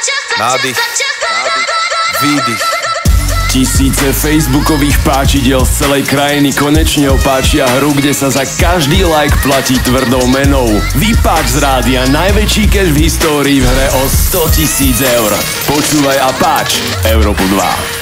Nádych, výdych. Tisíce facebookových páčidiel z celej krajiny konečne opáčia hru, kde sa za každý like platí tvrdou menou. Vypáč z rádia najväčší cash v histórii v hre o 100 000 eur. Počúvaj a páč Európu 2.